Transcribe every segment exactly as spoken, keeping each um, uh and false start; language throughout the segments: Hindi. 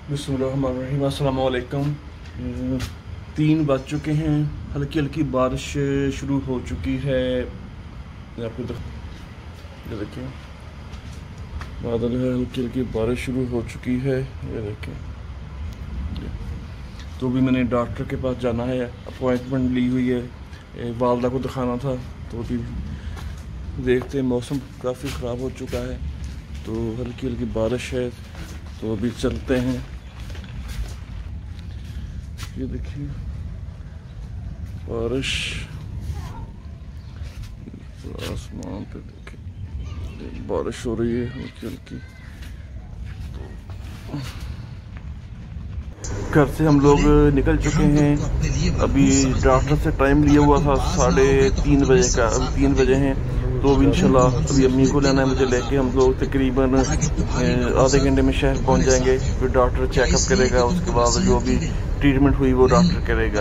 बिस्मिल्लाहिर्रहमानिर्रहीम। अस्सलाम वालेकुम। तीन बज चुके हैं, हल्की हल्की बारिश शुरू हो चुकी है। आपको देखिए बादल है, हल्की हल्की बारिश शुरू हो चुकी है। ये देखिए, तो भी मैंने डॉक्टर के पास जाना है, अपॉइंटमेंट ली हुई है, वालदा को दिखाना था। तो भी देखते हैं, मौसम काफ़ी ख़राब हो चुका है, तो हल्की हल्की बारिश है, तो अभी चलते हैं। ये देखिए बारिश, आसमान पे देखिए बारिश हो रही है हल्की हल्की। घर से हम लोग निकल चुके हैं। अभी डॉक्टर से टाइम लिया हुआ था साढ़े तीन बजे का, अभी तीन बजे हैं। तो अभी इंशाल्लाह अभी अम्मी को लेना है मुझे लेके। हम लोग तकरीबन आधे घंटे में शहर पहुंच जाएंगे। फिर डॉक्टर चेकअप करेगा, उसके बाद जो भी ट्रीटमेंट हुई वो डॉक्टर करेगा।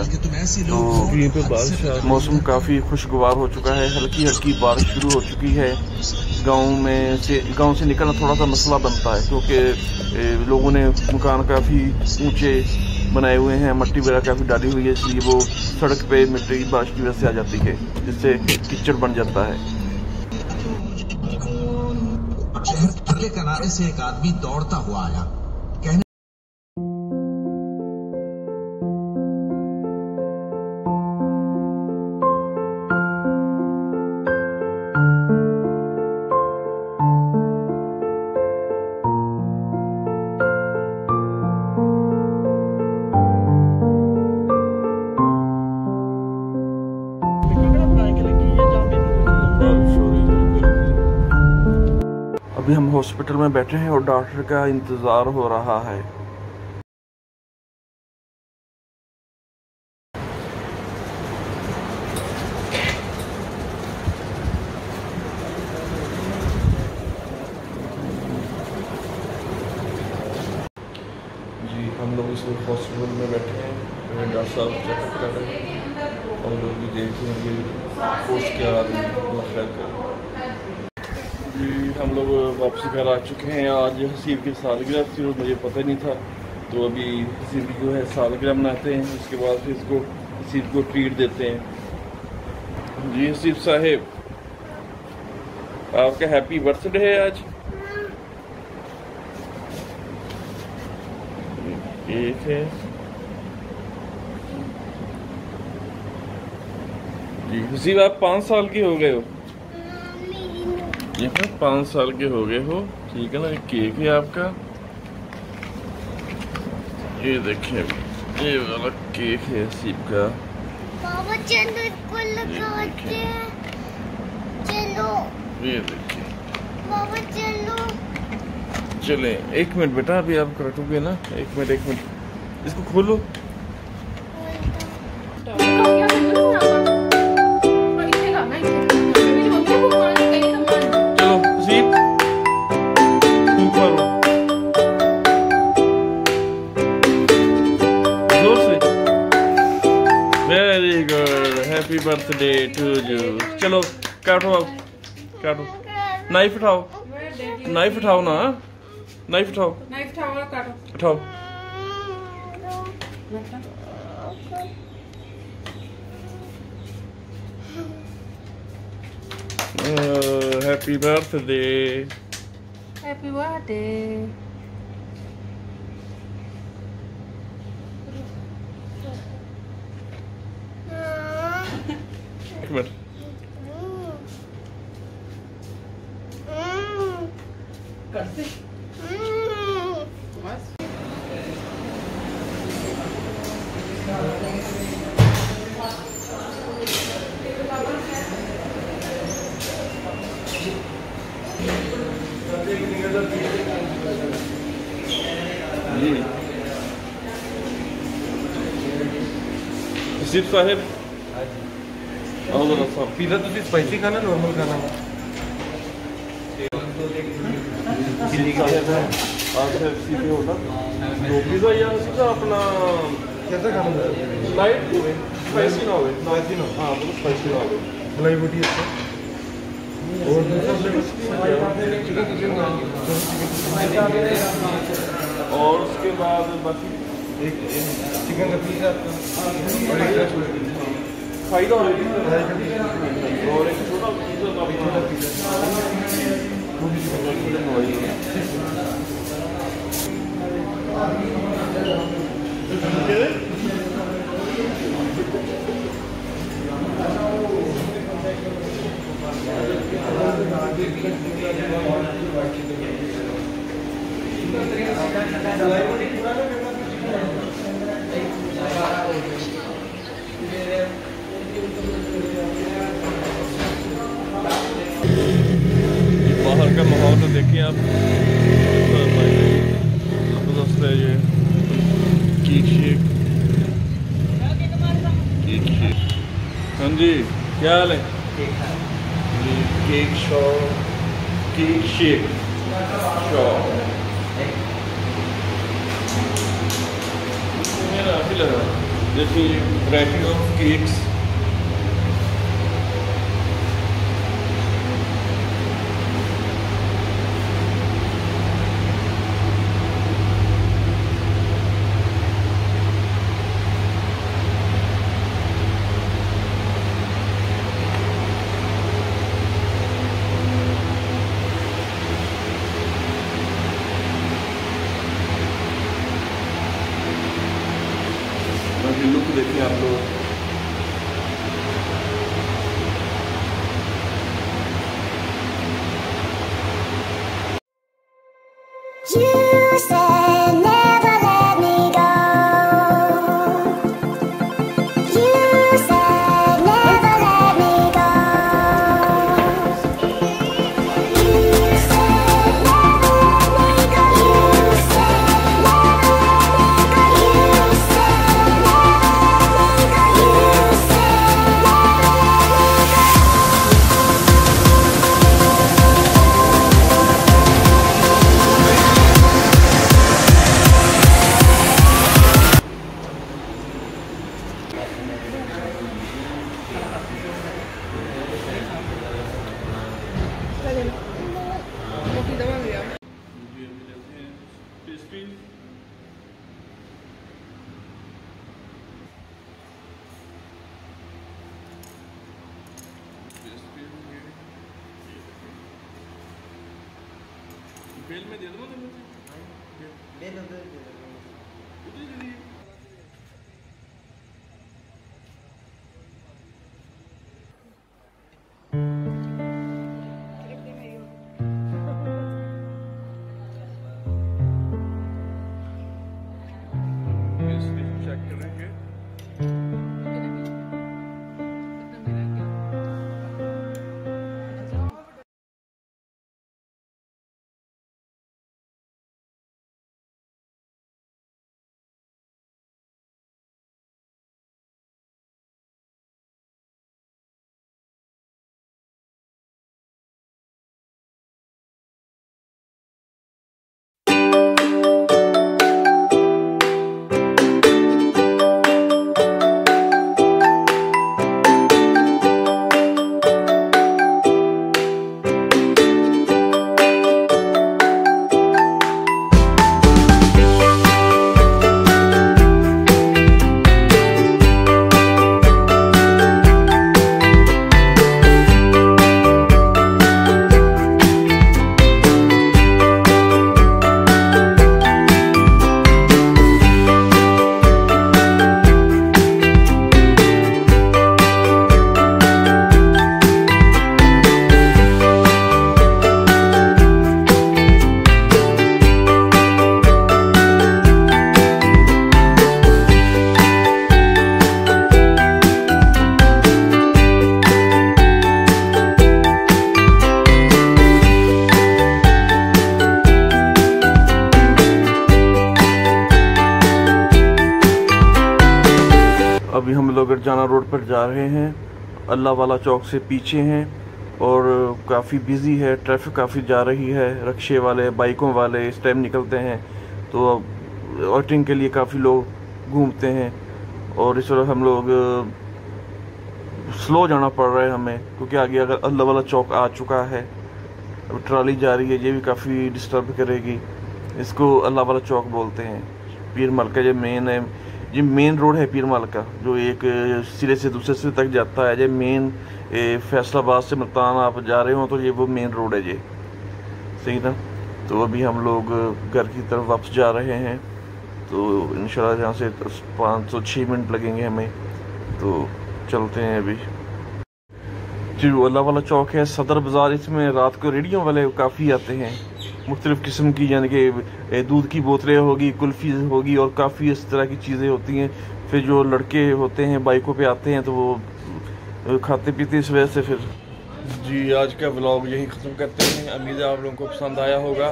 तो मौसम काफ़ी खुशगवार हो चुका है, हल्की हल्की बारिश शुरू हो चुकी है। गांव में से गांव से निकलना थोड़ा सा मसला बनता है, क्योंकि लोगों ने मकान काफ़ी ऊंचे बनाए हुए हैं, मट्टी वगैरह काफ़ी डाली हुई है, इसलिए वो सड़क पे मिट्टी बारिश की वजह से आ जाती है, जिससे कीचड़ बन जाता है। शहर के किनारे से एक आदमी दौड़ता हुआ आया। कहने अभी हम हॉस्पिटल में बैठे हैं और डॉक्टर का इंतज़ार हो रहा है। जी हम लोग इस वक्त हॉस्पिटल में बैठे हैं, डॉक्टर साहब चेकअप कर रहे हैं। हम लोग भी देख रहे हैं पोस्ट क्या खैर। जी हम लोग वापसी घर आ चुके हैं। आज हसीब की सालगिरह थी और मुझे पता नहीं था, तो अभी हसीब की जो है सालगिरह मनाते हैं, उसके बाद फिर इसको हसीब को ट्रीट देते हैं। जी हसीब साहेब, आपका हैप्पी बर्थडे है आज। एक है जी। हसीब आप पाँच साल की हो गए हो, ये है पाँच साल के हो गए हो, ठीक है ना। केक है आपका, ये देखिए ये वाला केक है हसीब का। बाबा चलो इसको लगाते हैं, चलो ये देखिए बाबा चलो। चले एक मिनट बेटा, अभी आप काटोगे ना, एक मिनट एक मिनट, इसको खोलो। Very good, happy birthday to you. चलो काटो, आप काटो, नाइफ उठाओ, नाइफ उठाओ ना, नाइफ उठाओ, नाइफ उठाओ और काटो, उठाओ। Happy birthday, happy birthday. एक मिनट, करते बस। हसीब साहेब पिज़्ज़ा तुसी स्पाइसी खाना नॉर्मल खाना चिली का है आज सीधे होगा तो पिज़्ज़ा या सीधा अपना कैसा खाना लाइट हो स्पाइसी ना हो, स्पाइसी ना हाँ बहुत स्पाइसी ना हो। मलाई रोटी अच्छा और दूसरा और उसके बाद बाकी एक चिकन का पीस आपका और एक फ्राइड और एक फ्राई का पीस और एक छोटा पिज़्ज़ा का भी छोटा पिज़्ज़ा बाहर का माहौल तो देखिए आप, जबरदस्त है ये केक शेक। केक शेक, हाँ जी क्या हाल है? ये cake shop, cake shake shop मेरा अभी लगा देखिए वैरायटी ऑफ केक्स। बाकी लुक देखिए आप लोग। You said never let me go. You said never let me go. You said never let me go. You said never let me go. You said never let me go. You said never बेल में दे दो ना, दे दो दे दो चेक करेंगे। अभी हम लोग जाना रोड पर जा रहे हैं, अल्लाह वाला चौक से पीछे हैं और काफ़ी बिज़ी है, ट्रैफिक काफ़ी जा रही है। रिक्शे वाले, बाइकों वाले इस टाइम निकलते हैं तो आउटिंग के लिए काफ़ी लोग घूमते हैं और इस वक्त हम लोग स्लो जाना पड़ रहा है हमें, क्योंकि आगे अगर अल्लाह वाला चौक आ चुका है, अब ट्रॉली जा रही है, ये भी काफ़ी डिस्टर्ब करेगी। इसको अल्लाह वाला चौक बोलते हैं। पीर माल का जो मेन है, ये मेन रोड है पीर माल का, जो एक सिरे से दूसरे सिरे तक जाता है। ये मेन फैसलाबाद से मुल्तान आप जा रहे हो तो ये वो मेन रोड है ये, सही ना। तो अभी हम लोग घर की तरफ वापस जा रहे हैं, तो इंशाल्लाह यहाँ से पाँच सौ छः मिनट लगेंगे हमें, तो चलते हैं अभी। जो अल्लाह वाला चौक है सदर बाज़ार, इसमें रात को रेडियो वाले काफ़ी आते हैं, मुख्तलिफ़ किस्म की, यानी कि दूध की बोतलें होगी, कुल्फ़ी होगी और काफ़ी इस तरह की चीज़ें होती हैं। फिर जो लड़के होते हैं बाइकों पे आते हैं तो वो खाते पीते इस वजह से। फिर जी आज का व्लॉग यहीं ख़त्म करते हैं। उम्मीद है आप लोगों को पसंद आया होगा,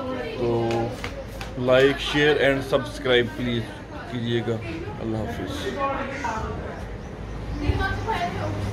तो like share and subscribe please कीजिएगा। अल्लाह हाफिज़।